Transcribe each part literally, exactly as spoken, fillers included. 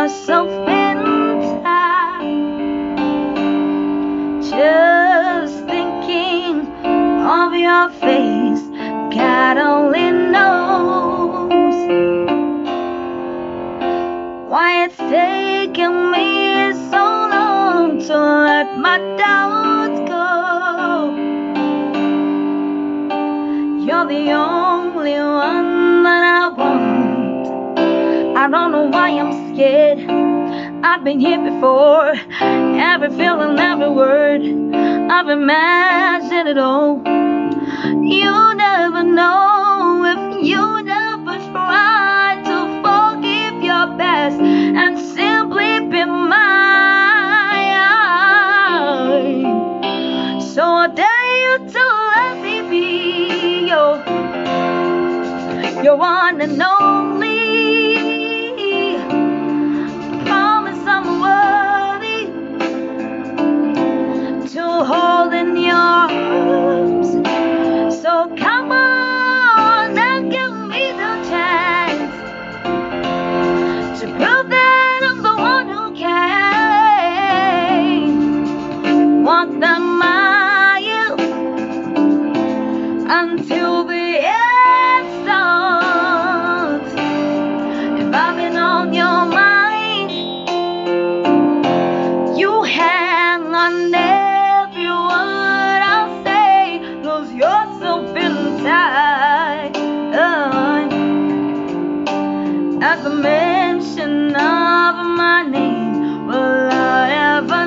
yourself inside. Just thinking of your face, God only knows why it's taken me so long to let my doubts go. You're the only one that I want. I don't know why I'm scared. I've been here before. Every feeling, every word, I've imagined it all. You never know if you never try to forgive your past and simply be mine. So I dare you to let me be your, your one and only. Promise I'm worthy to hold in your arms. So come on and give me the chance to prove that I'm the one who can walk that mile until the end starts. If I've been on your mind, you hang on every word I'll say. Lose yourself inside. At the mention of my name, will I ever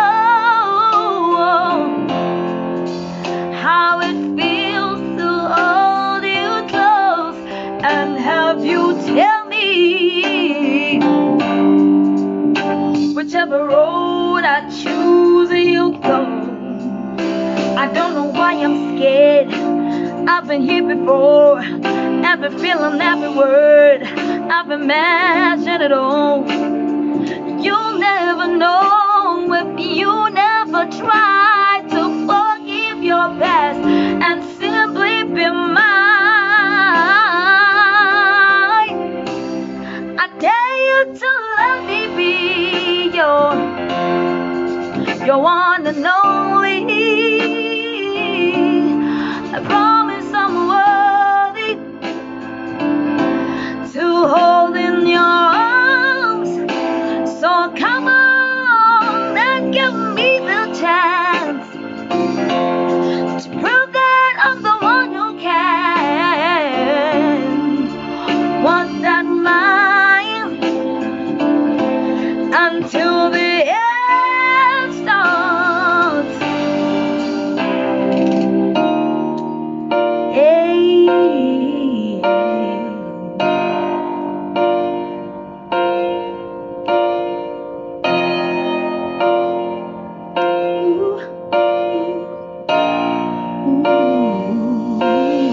know how it feels to hold you close and have you tell me whichever road I choose you go. I don't know why I'm scared. I've been here before. Every feeling, every word, I've imagined it all. You'll never know if you never try to forgive your past and simply be mine. I dare you to let me be your, your one and only. I promise I'm worthy to hold in your arms. So come on and give me the chance to prove that I'm the one who can walk that mile until the end starts. Hey, ooh, ooh.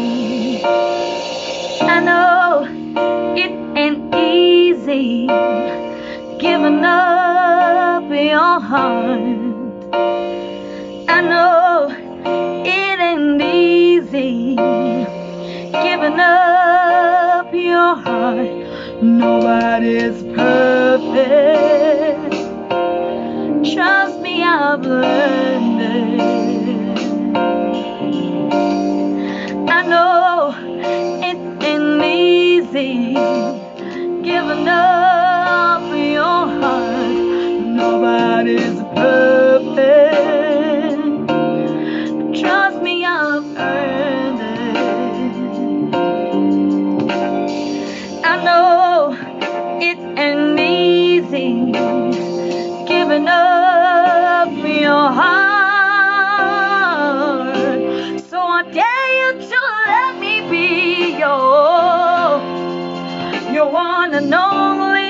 I know it ain't easy giving up your heart. I know it ain't easy giving up your heart. Nobody's perfect. Trust me, I've learned it. I know it ain't easy giving up your heart. Nobody's perfect. Trust me, I've earned it. I know it ain't easy giving up your heart. So I dare you to let me be your, your one and only.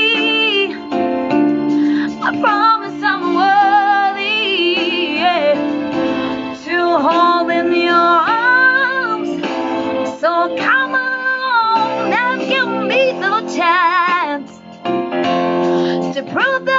I promise I'm worthy, yeah, to hold in your arms. So come on and give me the chance to prove that